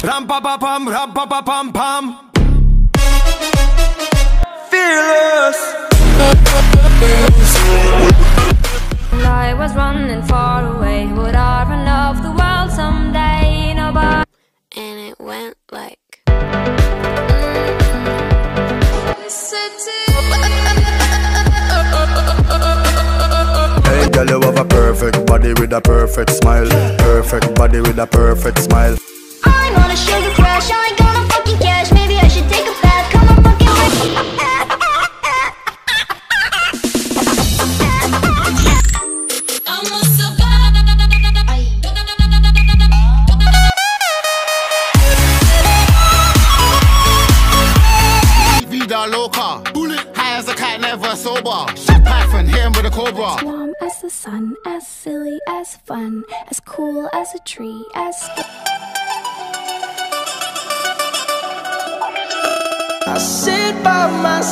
Ram pa pa pam, ram pa pa pam pam. Fearless. I was running far away. Would I run off the world someday? Nobody. And it went like. Hey girl, you have a perfect body with a perfect smile. Perfect body with a perfect smile. I ain't wanna sugar crash, I ain't gonna fucking cash. Maybe I should take a bath, come on fucking Vida loca, high as a cat, never sober. Shit Python, hit him with a cobra. as warm as the sun, as silly as fun, as cool as a tree, as I sit by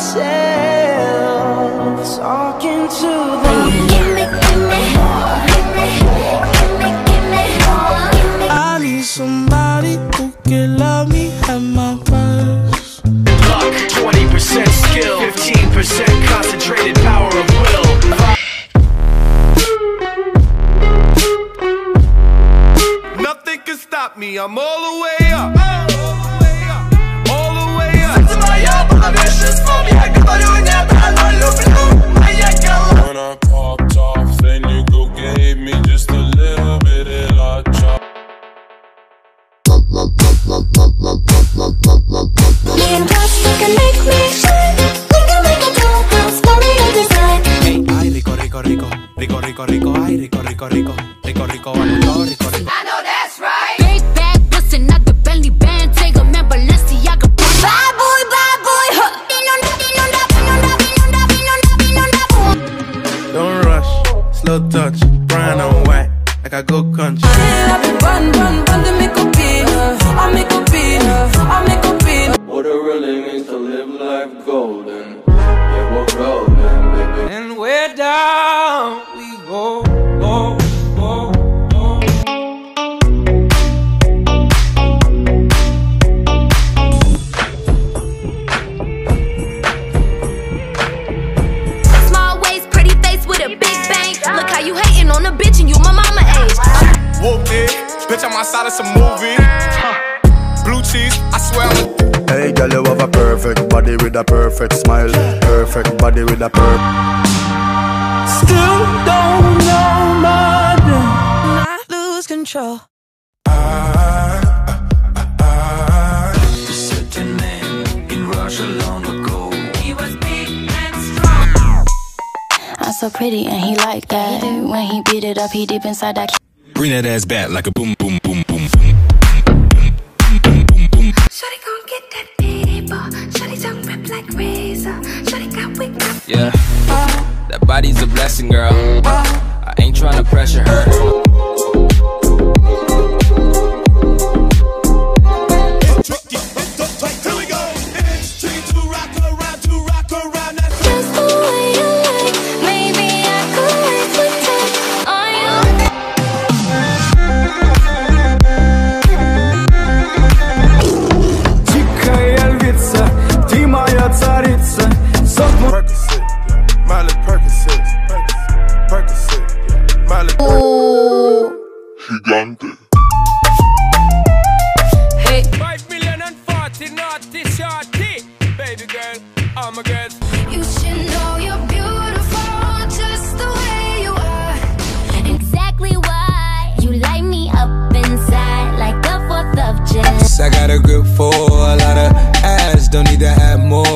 myself, talking to the I need somebody who can love me at my worst. Luck, 20% skill, 15% concentrated power of will. Nothing can stop me, I'm all the way up. All the way up. When I popped off, then you go gave me just a little bit of la chop. Ay, rico, rico, rico, rico, rico, rico, ay, rico, rico, rico, rico, rico, rico, rico, rico. I know that's right. Big bag, listen, not the belly band. Take a man, Balenciaga. Bad boy, huh. Don't rush, slow touch, brown and white, like I go country. What it really means to live life golden. Yeah, we're golden, baby. And we're down, we go, go, go, go. Small waist, pretty face with a big bang. Look how you hating on a bitch and you my mama age. Whoop it, bitch, I'm outside of some movie. Blue cheese, I swear I'm a. Hey girl, you have a perfect body with a perfect smile. Perfect body with a Still don't know my name. Not lose control. Certain man in Russia long ago. He was big and strong. I'm so pretty and he like that. When he beat it up, he deep inside that. Bring that ass back like a boom, boom, boom, boom, boom. Shawty gon' get that paper. Shawty tongue rip like razor. Shawty got wick up. Yeah, that body's a blessing, girl. I ain't tryna pressure her. Here we go. It's tricky to rock around, to rock around. Just the way you like. Maybe I could wait for time on you. Дикая львица, ты моя царица. Percocet, Miley Percocet, Percocet, Miley Gigante. Hey. 5 million and 40 naughty shorty. Baby girl, I'm a girl. You should know you're beautiful just the way you are. Exactly why you light me up inside like the 4th of July. I got a grip for a lot of ass, don't need to have more.